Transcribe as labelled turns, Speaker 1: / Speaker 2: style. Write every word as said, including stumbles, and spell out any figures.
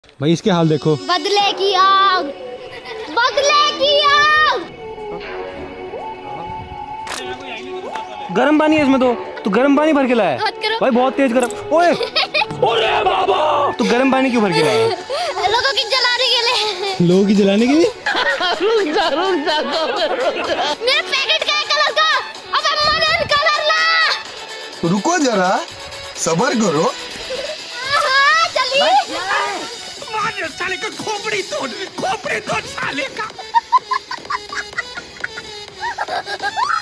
Speaker 1: भाई इसके हाल देखो।
Speaker 2: बदले की आग, बदले की आग।
Speaker 3: गर्म पानी है इसमें तो तू गर्म पानी भर के लाया भाई, बहुत तेज गर्म। ओए ओए बाबा, तू गर्म पानी क्यों भर के लाया?
Speaker 2: लोगों की जलाने के लिए।
Speaker 1: लोगों की जलाने के लिए?
Speaker 2: रुक जा, रुक जा, मेरे पैकेट का कलर का, अबे मदन कलर ला।
Speaker 4: रुको जरा, सबर करो।
Speaker 2: हाँ, चलिए।
Speaker 5: मार साले का खोपड़ी तोड़, खोपड़ी तोड़ साले का।